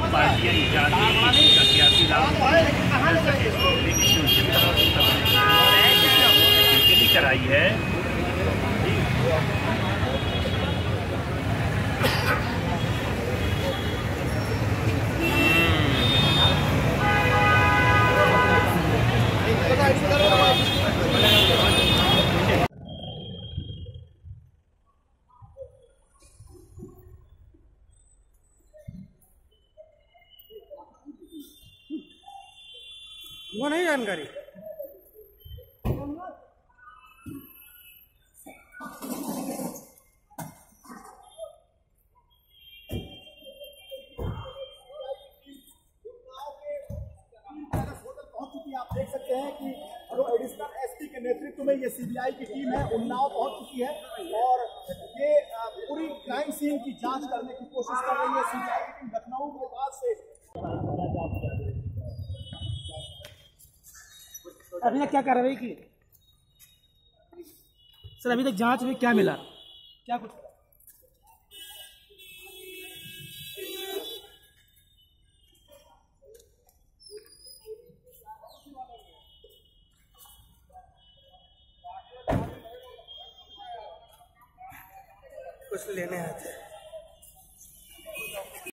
पार्टियां इजाद का सियासी लाभ मिल सके, लेकिन जो कराई है वो नहीं जानकारी। आप देख सकते हैं कि एडिशनल एसपी के नेतृत्व में ये सीबीआई की टीम है उन्नाव पहुंच चुकी है और ये पूरी क्राइम सीन की जांच करने की कोशिश कर रही है। सीबीआई की टीम लखनऊ के बाद से अभी तक क्या कार्रवाई की सर? अभी तक जांच में क्या मिला, क्या कुछ? कुछ लेने आए थे।